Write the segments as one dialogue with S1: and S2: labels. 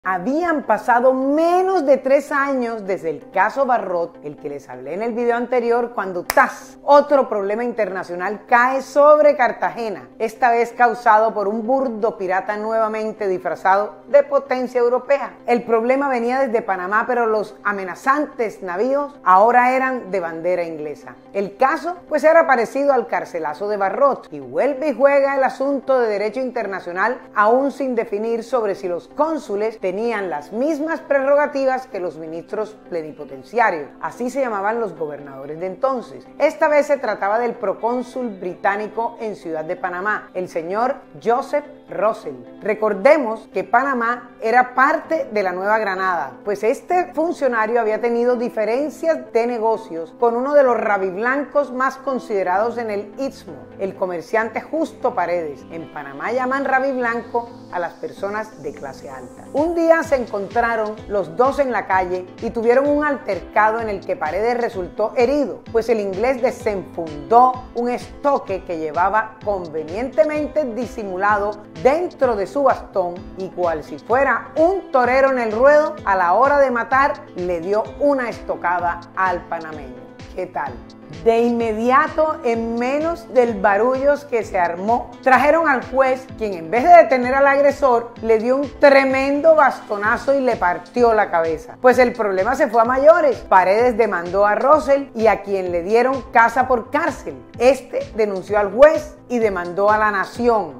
S1: Habían pasado menos de 3 años desde el caso Barrot, el que les hablé en el video anterior, cuando ¡tas! Otro problema internacional cae sobre Cartagena, esta vez causado por un burdo pirata nuevamente disfrazado de potencia europea. El problema venía desde Panamá, pero los amenazantes navíos ahora eran de bandera inglesa. El caso pues era parecido al carcelazo de Barrot y vuelve y juega el asunto de derecho internacional aún sin definir sobre si los cónsules tenían las mismas prerrogativas que los ministros plenipotenciarios, así se llamaban los gobernadores de entonces. Esta vez se trataba del procónsul británico en Ciudad de Panamá, el señor Joseph Russell. Recordemos que Panamá era parte de la Nueva Granada, pues este funcionario había tenido diferencias de negocios con uno de los rabiblancos más considerados en el Istmo, el comerciante Justo Paredes. En Panamá llaman rabiblanco a las personas de clase alta. Un día se encontraron los dos en la calle y tuvieron un altercado en el que Paredes resultó herido, pues el inglés desenfundó un estoque que llevaba convenientemente disimulado dentro de su bastón y cual si fuera un torero en el ruedo, a la hora de matar le dio una estocada al panameño. ¿Qué tal? De inmediato, en menos del barullos que se armó, trajeron al juez, quien en vez de detener al agresor, le dio un tremendo bastonazo y le partió la cabeza. Pues el problema se fue a mayores. Paredes demandó a Russell y a quien le dieron casa por cárcel. Este denunció al juez y demandó a la nación,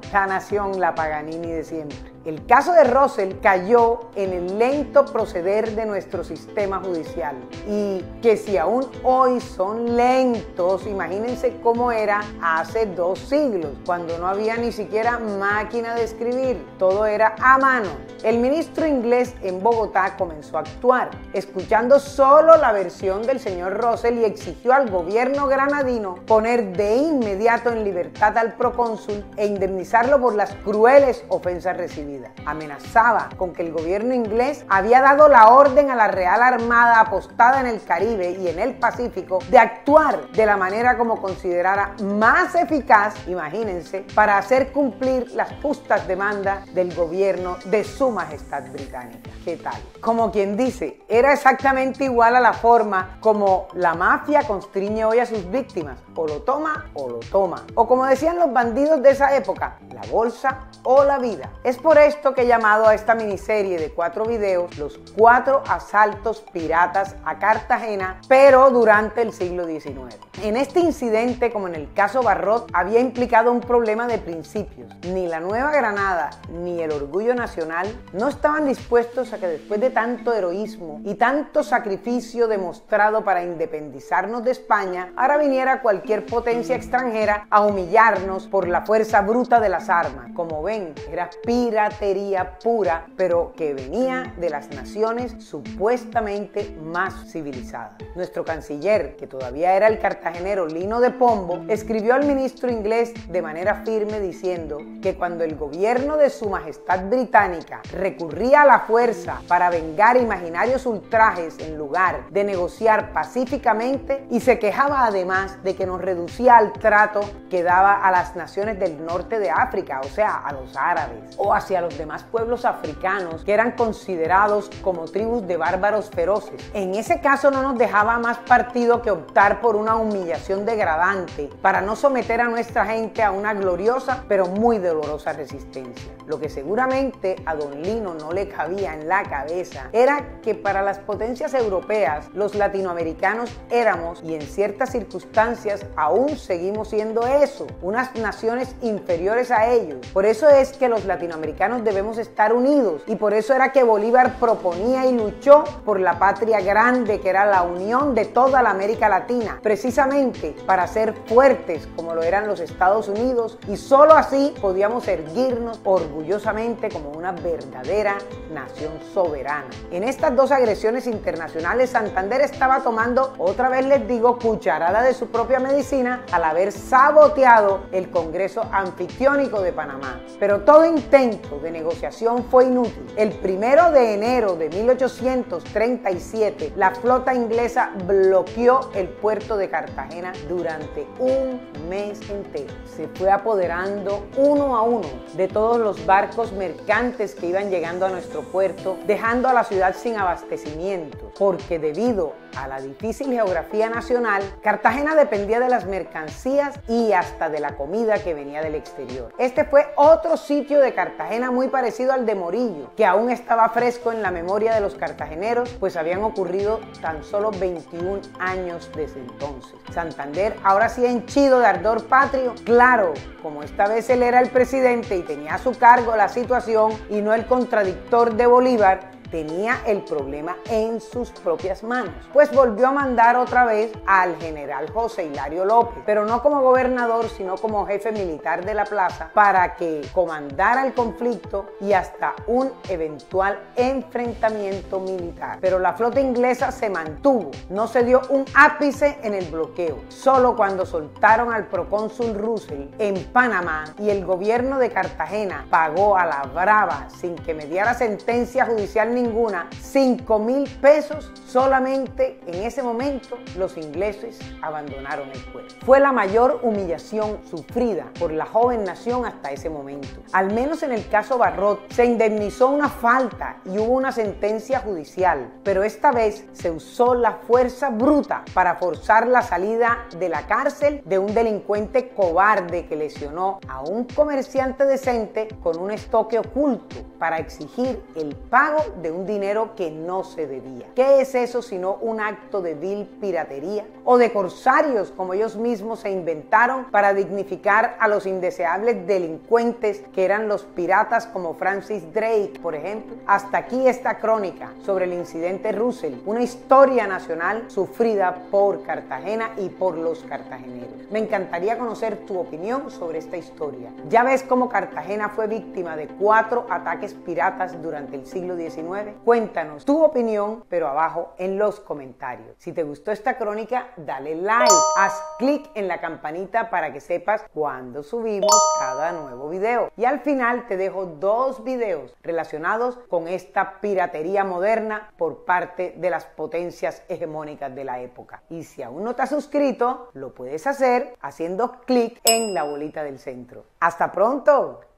S1: la Paganini de siempre. El caso de Russell cayó en el lento proceder de nuestro sistema judicial y que si aún hoy son lentos, imagínense cómo era hace 2 siglos, cuando no había ni siquiera máquina de escribir, todo era a mano. El ministro inglés en Bogotá comenzó a actuar, escuchando solo la versión del señor Russell y exigió al gobierno granadino poner de inmediato en libertad al procónsul e indemnizarlo por las crueles ofensas recibidas. Amenazaba con que el gobierno inglés había dado la orden a la Real Armada apostada en el Caribe y en el Pacífico de actuar de la manera como considerara más eficaz, imagínense, para hacer cumplir las justas demandas del gobierno de su majestad británica. ¿Qué tal? Como quien dice, era exactamente igual a la forma como la mafia constriñe hoy a sus víctimas, o lo toma o lo toma, o como decían los bandidos de esa época, la bolsa o la vida. Es por esto que he llamado a esta miniserie de 4 videos los 4 asaltos piratas a Cartagena, pero durante el siglo XIX. En este incidente, como en el caso Barrot, había implicado un problema de principios. Ni la Nueva Granada ni el orgullo nacional no estaban dispuestos a que después de tanto heroísmo y tanto sacrificio demostrado para independizarnos de España, ahora viniera cualquier potencia extranjera a humillarnos por la fuerza bruta de las armas. Como ven, era piratería pura, pero que venía de las naciones supuestamente más civilizadas. Nuestro canciller, que todavía era el cartagenero Lino de Pombo, escribió al ministro inglés de manera firme diciendo que cuando el gobierno de su majestad británica recurría a la fuerza para vengar imaginarios ultrajes en lugar de negociar pacíficamente, y se quejaba además de que nos reducía al trato que daba a las naciones del norte de África, o sea, a los árabes, o hacia los demás pueblos africanos que eran considerados como tribus de bárbaros feroces. En ese caso no nos dejaba más partido que optar por una humillación degradante para no someter a nuestra gente a una gloriosa pero muy dolorosa resistencia. Lo que seguramente a don Lino no le cabía en la cabeza era que para las potencias europeas los latinoamericanos éramos, y en ciertas circunstancias aún seguimos siendo eso, unas naciones inferiores a ellos. Por eso es que los latinoamericanos debemos estar unidos, y por eso era que Bolívar proponía y luchó por la patria grande que era la unión de toda la América Latina, precisamente para ser fuertes como lo eran los Estados Unidos, y solo así podíamos erguirnos orgullosamente como una verdadera nación soberana. En estas 2 agresiones internacionales, Santander estaba tomando, otra vez les digo, cucharada de su propia medicina al haber saboteado el Congreso Anfictiónico de Panamá. Pero todo intento de negociación fue inútil. El 1 de enero de 1837, la flota inglesa bloqueó el puerto de Cartagena. Cartagena durante un mes entero. Se fue apoderando uno a uno de todos los barcos mercantes que iban llegando a nuestro puerto, dejando a la ciudad sin abastecimiento, porque debido a la difícil geografía nacional, Cartagena dependía de las mercancías y hasta de la comida que venía del exterior. Este fue otro sitio de Cartagena muy parecido al de Morillo, que aún estaba fresco en la memoria de los cartageneros, pues habían ocurrido tan solo 21 años desde entonces. Santander, ahora sí henchido de ardor patrio, claro, como esta vez él era el presidente y tenía a su cargo la situación y no el contradictor de Bolívar, tenía el problema en sus propias manos, pues volvió a mandar otra vez al general José Hilario López, pero no como gobernador, sino como jefe militar de la plaza, para que comandara el conflicto y hasta un eventual enfrentamiento militar. Pero la flota inglesa se mantuvo, no se dio un ápice en el bloqueo. Solo cuando soltaron al procónsul Russell en Panamá y el gobierno de Cartagena pagó a la brava, sin que mediara sentencia judicial ninguna, 5.000 pesos, solamente en ese momento los ingleses abandonaron el puerto. Fue la mayor humillación sufrida por la joven nación hasta ese momento. Al menos en el caso Barrot se indemnizó una falta y hubo una sentencia judicial, pero esta vez se usó la fuerza bruta para forzar la salida de la cárcel de un delincuente cobarde que lesionó a un comerciante decente con un estoque oculto para exigir el pago de un dinero que no se debía. ¿Qué es eso sino un acto de vil piratería o de corsarios, como ellos mismos se inventaron para dignificar a los indeseables delincuentes que eran los piratas como Francis Drake, por ejemplo? Hasta aquí esta crónica sobre el incidente Russell, una historia nacional sufrida por Cartagena y por los cartageneros. Me encantaría conocer tu opinión sobre esta historia. ¿Ya ves cómo Cartagena fue víctima de 4 ataques piratas durante el siglo XIX? Cuéntanos tu opinión, pero abajo en los comentarios. Si te gustó esta crónica, dale like, haz clic en la campanita para que sepas cuando subimos cada nuevo video. Y al final te dejo 2 videos relacionados con esta piratería moderna por parte de las potencias hegemónicas de la época. Y si aún no te has suscrito, lo puedes hacer haciendo clic en la bolita del centro. ¡Hasta pronto!